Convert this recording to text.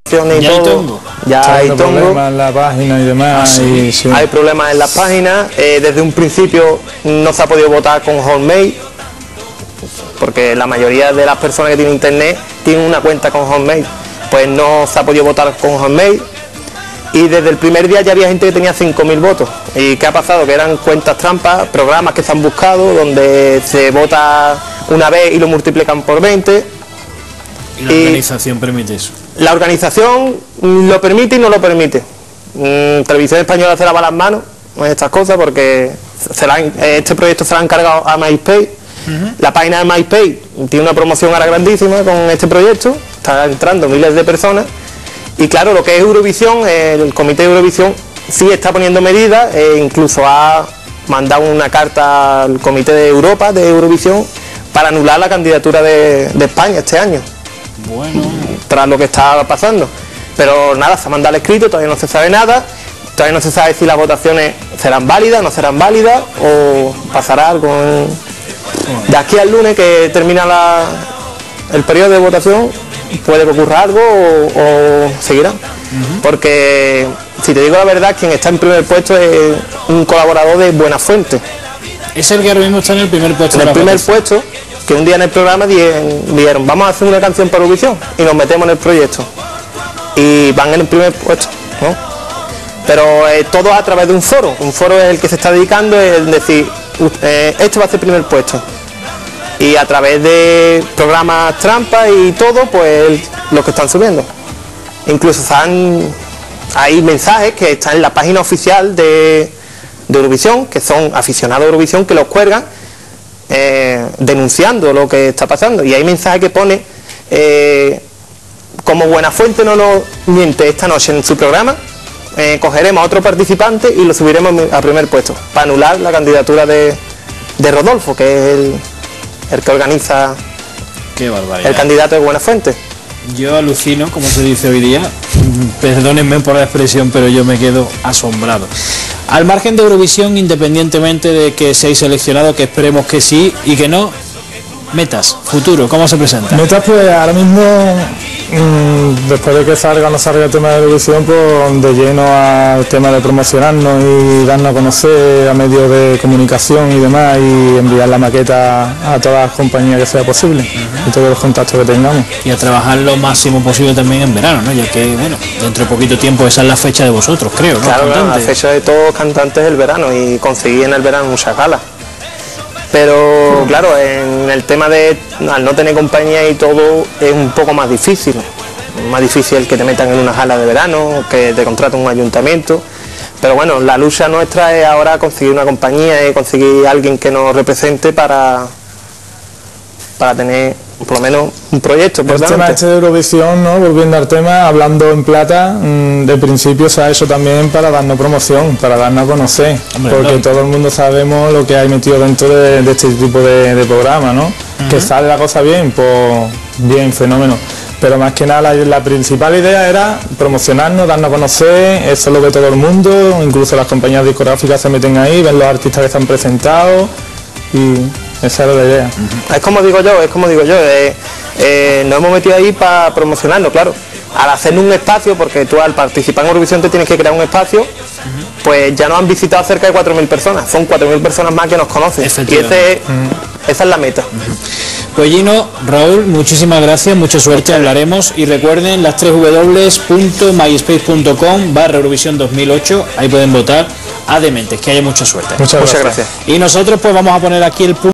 y ya todo, ya hay problemas en la página y demás. Sí. Hay problemas en las páginas. Desde un principio no se ha podido votar con Hotmail, porque la mayoría de las personas que tienen internet tienen una cuenta con Hotmail, pues no se ha podido votar con Hotmail. Y desde el primer día ya había gente que tenía 5.000 votos. ¿Y qué ha pasado? Que eran cuentas trampas, programas que se han buscado, donde se vota una vez y lo multiplican por 20. ¿Y la organización permite eso? La organización lo permite y no lo permite. Televisión Española se lava las manos en estas cosas porque este proyecto se lo han encargado a MySpace. La página de MySpace tiene una promoción ahora grandísima con este proyecto, están entrando miles de personas. Y claro, lo que es Eurovisión, el comité de Eurovisión sí está poniendo medidas, incluso ha mandado una carta al comité de Europa de Eurovisión para anular la candidatura de España este año. Bueno. Tras lo que está pasando. Pero nada, se ha mandado el escrito, todavía no se sabe nada, todavía no se sabe si las votaciones serán válidas, no serán válidas o pasará algo. De aquí al lunes que termina el periodo de votación, puede que ocurra algo o seguirá. Porque, si te digo la verdad, quien está en primer puesto es un colaborador de Buenafuente. Es el que ahora mismo está en el primer puesto. En el primer puesto, que un día en el programa dijeron, vamos a hacer una canción para Eurovisión, y nos metemos en el proyecto. Y van en el primer puesto, ¿no? Pero todo a través de un foro. Un foro es el que se está dedicando, es decir, este va a ser el primer puesto. Y a través de programas trampa y todo, pues los que están subiendo. Incluso hay mensajes que están en la página oficial de Eurovisión, que son aficionados a Eurovisión, que los cuelgan denunciando lo que está pasando. Y hay mensajes que pone, como Buenafuente no nos miente esta noche en su programa, cogeremos a otro participante y lo subiremos a primer puesto, para anular la candidatura de Rodolfo, que es el que organiza. Qué barbaridad. El candidato de Buenafuente. Yo alucino, como se dice hoy día, perdónenme por la expresión, pero yo me quedo asombrado. Al margen de Eurovisión, independientemente de que seáis seleccionado, que esperemos que sí y que no, metas, futuro, ¿cómo se presenta? Metas, pues ahora mismo, después de que salga o no salga el tema de Eurovisión, pues de lleno al tema de promocionarnos y darnos a conocer a medios de comunicación y demás, y enviar la maqueta a todas las compañías que sea posible, y todos los contactos que tengamos. Y a trabajar lo máximo posible también en verano, ¿no? Ya que, bueno, dentro de poquito tiempo esa es la fecha de vosotros, creo, ¿no? Claro, la fecha de todos los cantantes es el verano, y conseguí en el verano muchas galas. Pero claro, en el tema de al no tener compañía y todo es un poco más difícil que te metan en una gala de verano, que te contraten un ayuntamiento. Pero bueno, la lucha nuestra es ahora conseguir una compañía y conseguir alguien que nos represente para tener por lo menos un proyecto. El tema este de Eurovisión, ¿no? Volviendo al tema, hablando en plata, de principio se ha hecho también para darnos promoción, para darnos a conocer, porque todo el mundo sabemos lo que hay metido dentro de este tipo de programa, ¿no? Que sale la cosa bien, pues bien, fenómeno. Pero más que nada la principal idea era promocionarnos, darnos a conocer, eso lo ve todo el mundo, incluso las compañías discográficas se meten ahí, ven los artistas que están presentados y esa era la idea. Es como digo yo, nos hemos metido ahí para promocionarnos, claro. Al hacer un espacio, porque tú al participar en Eurovisión te tienes que crear un espacio, pues ya nos han visitado cerca de 4.000 personas, son 4.000 personas más que nos conocen, y esa es la meta. Pues Gino, Raúl, muchísimas gracias, mucha suerte, hablaremos, y recuerden las 3 www.myspace.com/Eurovisión 2008, ahí pueden votar a Dementes, que haya mucha suerte. Muchas gracias. Y nosotros pues vamos a poner aquí el punto.